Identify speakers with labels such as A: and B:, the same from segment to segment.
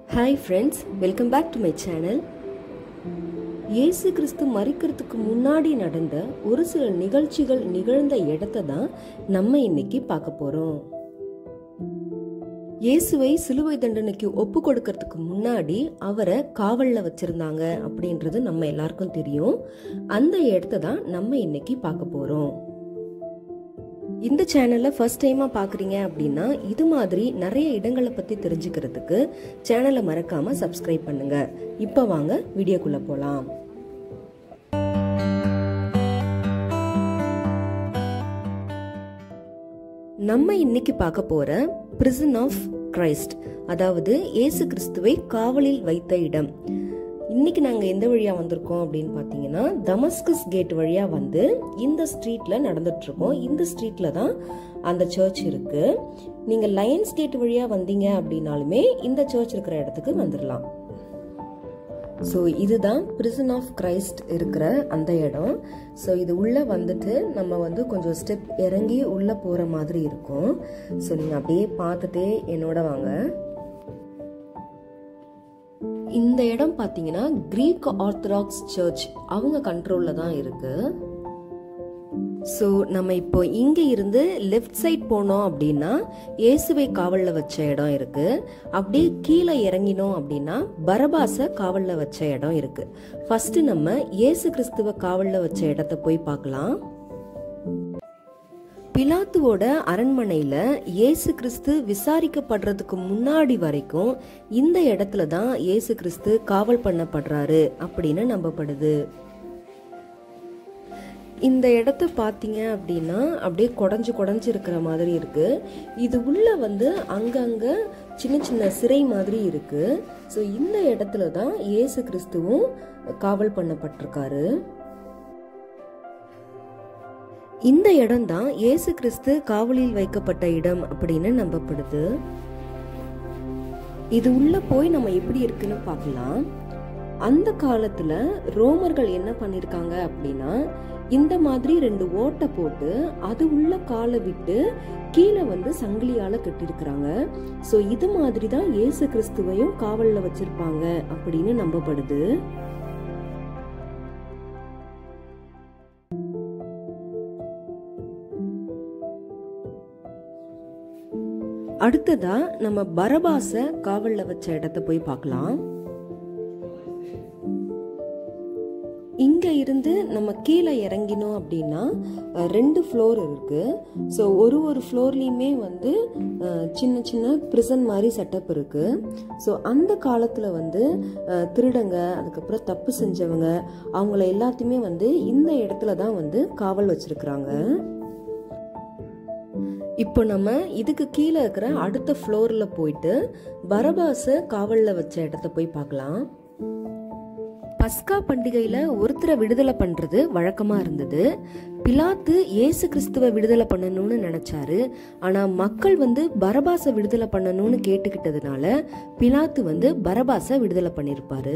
A: Hi friends, welcome back to my channel. இயேசு கிறிஸ்து மரிக்கிறதுக்கு முன்னாடி நடந்த ஒரு சில நிகழ்ச்சிகள் நிகழ்ந்த இடத்தை தான் நம்ம இன்னைக்கு பார்க்க போறோம். இயேசுவை சிலுவை தண்டனைக்கு ஒப்பு கொடுக்கறதுக்கு முன்னாடி அவரை காவல்ல வச்சிருந்தாங்க அப்படின்றது நம்ம எல்லாருக்கும் தெரியும். அந்த இடத்தை தான் நம்ம இன்னைக்கு பார்க்க போறோம். இந்த சேனலை ஃபர்ஸ்ட் டைமா பாக்குறீங்க அப்படின்னா இது மாதிரி நிறைய இடங்களை பத்தி தெரிஞ்சுக்கிறதுக்கு சேனலை மறக்காம சப்ஸ்கிரைப் பண்ணுங்க. இப்போ வாங்க வீடியோக்குள்ள போலாம். நம்ம இன்னைக்கு பார்க்க போற பிரிசன் ஆஃப் கிரைஸ்ட், அதாவது இயேசு கிறிஸ்துவை காவலில் வைத்த இடம். இன்னைக்கு நாங்க எந்த வழியா வந்திருக்கோம் அப்படின்னு பாத்தீங்கன்னா தமஸ்கஸ் கேட் வழியா வந்து இந்த ஸ்ட்ரீட்ல நடந்துட்டு இருக்கோம். இந்த ஸ்ட்ரீட்ல தான் அந்த சர்ச் இருக்கு. நீங்க லயன்ஸ் கேட் வழியா வந்தீங்க அப்படின்னாலுமே இந்த சர்ச் இருக்கிற இடத்துக்கு வந்துடலாம். ஸோ இதுதான் பிரிசன் ஆஃப் கிரைஸ்ட் இருக்கிற அந்த இடம். ஸோ இது உள்ள வந்துட்டு நம்ம வந்து கொஞ்சம் ஸ்டெப் இறங்கி உள்ள போற மாதிரி இருக்கும். ஸோ நீங்க அப்படியே பார்த்துட்டே என்னோட வாங்க. இந்த இடம் பாத்தீங்கன்னா கிரீக் ஆர்த்தடாக்ஸ் சர்ச் அவங்க கண்ட்ரோல்ல தான் இருக்கு. சோ நம்ம இப்போ இங்க இருந்து லெஃப்ட் சைட் போனோம் அப்படின்னா இயேசுவை காவல்ல வச்ச இடம் இருக்கு. அப்படியே கீழே இறங்கினோம் அப்படின்னா பரபாச காவல்ல வச்ச இடம் இருக்கு. ஃபர்ஸ்ட் நம்ம இயேசு கிறிஸ்துவ காவல்ல வச்ச இடத்தை போய் பார்க்கலாம். பிலாத்துவோட அரண்மனையில இயேசு கிறிஸ்து விசாரிக்கப்படுறதுக்கு முன்னாடி வரைக்கும் இந்த இடத்துல தான் இயேசு கிறிஸ்து காவல் பண்ணப்படுறாரு அப்படின்னு நம்பப்படுது. இந்த இடத்த பாத்தீங்க அப்படின்னா அப்படியே குடஞ்சு இருக்கிற மாதிரி இருக்கு. இது உள்ள வந்து அங்கங்க சின்ன சின்ன சிறை மாதிரி இருக்கு. ஸோ இந்த இடத்துல தான் இயேசு கிறிஸ்துவும் காவல் பண்ணப்பட்டிருக்காரு. இந்த இடம் தான் இயேசு கிறிஸ்து காவலில் வைக்கப்பட்ட இடம் அப்படின்னு நம்பப்படுது. இது உள்ள போய் நம்ம எப்படி இருக்குன்னு பார்க்கலாம். அந்த காலத்துல ரோமர்கள் என்ன பண்ணிருக்காங்க அப்படின்னா இந்த மாதிரி 2 ஓட்டை போட்டு அது உள்ள காலை விட்டு கீழே வந்து சங்கிலியால கட்டிருக்கிறாங்க. சோ இது மாதிரி தான் இயேசு கிறிஸ்துவையும் காவல்ல வச்சிருப்பாங்க அப்படின்னு நம்பப்படுது. அடுத்ததா நம்ம பரபாச காவல்ல வச்ச இடத்தை போய் பார்க்கலாம். இங்க இருந்து நம்ம கீழே இறங்கினோம் அப்படின்னா 2 ஃப்ளோர் இருக்கு. ஸோ ஒரு ஃப்ளோர்லயுமே வந்து சின்ன சின்ன பிரிசன் மாதிரி செட்டப் இருக்கு. ஸோ அந்த காலத்துல வந்து திருடங்க, அதுக்கப்புறம் தப்பு செஞ்சவங்க, அவங்கள எல்லாத்தையுமே வந்து இந்த இடத்துல தான் வந்து காவல் வச்சிருக்கிறாங்க. இப்போ நம்ம இதுக்கு கீழே இருக்கிற அடுத்த ஃப்ளோர்ல போயிட்டு பரபாச காவல்ல வச்ச இடத்த போய் பார்க்கலாம். பஸ்கா பண்டிகையில ஒருத்தரை விடுதலை பண்றது வழக்கமா இருந்தது. பிலாத்து இயேசு கிறிஸ்துவ விடுதலை பண்ணணும்னு நினைச்சாரு. ஆனா மக்கள் வந்து பரபாச விடுதலை பண்ணணும்னு கேட்டுக்கிட்டதுனால பிலாத்து வந்து பரபாச விடுதலை பண்ணிருப்பாரு.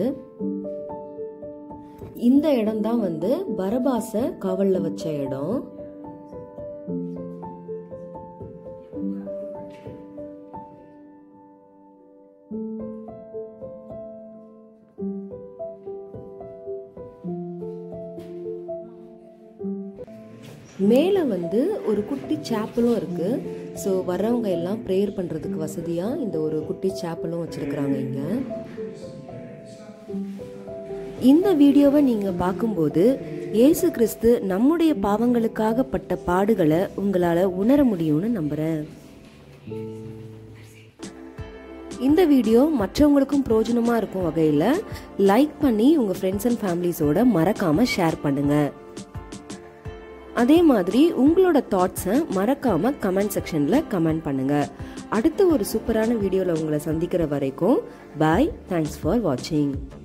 A: இந்த இடம் தான் வந்து பரபாச காவல்ல வச்ச இடம். மேல வந்து ஒரு குட்டி சாப்பலும் இருக்கு. ஸோ வர்றவங்க எல்லாம் ப்ரேயர் பண்றதுக்கு வசதியா இந்த ஒரு குட்டி சாப்பலும் வச்சிருக்கிறாங்க இங்க. இந்த வீடியோவை நீங்க பார்க்கும்போது இயேசு கிறிஸ்து நம்முடைய பாவங்களுக்காக பட்ட பாடுகளை உங்களால உணர முடியும்னு நம்புறேன். இந்த வீடியோ மற்றவங்களுக்கும் பிரயோஜனமா இருக்கும் வகையில லைக் பண்ணி உங்க ஃப்ரெண்ட்ஸ் அண்ட் ஃபேமிலிஸோட மறக்காம ஷேர் பண்ணுங்க. அதே மாதிரி உங்களோட தாட்ஸை மறக்காம கமெண்ட் செக்ஷன்ல கமெண்ட் பண்ணுங்க. அடுத்த ஒரு சூப்பரான வீடியோல உங்களை சந்திக்கிற வரைக்கும் பாய். தேங்க்ஸ் ஃபார் வாட்சிங்.